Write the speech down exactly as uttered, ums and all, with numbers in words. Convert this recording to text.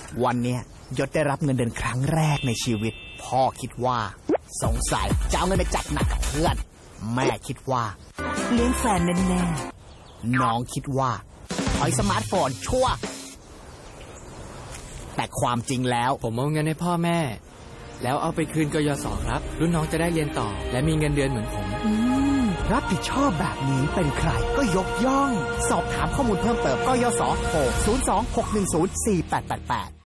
วันเนี้ยยศได้รับเงินเดือนครั้งแรกในชีวิตพ่อคิดว่าสงสัยจะเอาเงินไปจัดหนักกับเพื่อนแม่คิดว่าเลี้ยงแฟนแน่ๆน้องคิดว่าถอยสมาร์ทโฟนชั่วแต่ความจริงแล้วผมเอาเงินให้พ่อแม่แล้วเอาไปคืนกยศครับรุ่นน้องจะได้เรียนต่อและมีเงินเดือนเหมือนผมอืมรับผิดชอบแบบนี้เป็นใครก็ยกย่องสอบถามข้อมูลเพิ่มเติมกยศโทรศูนย์ สอง หก หนึ่ง ศูนย์ สี่ แปด แปด แปด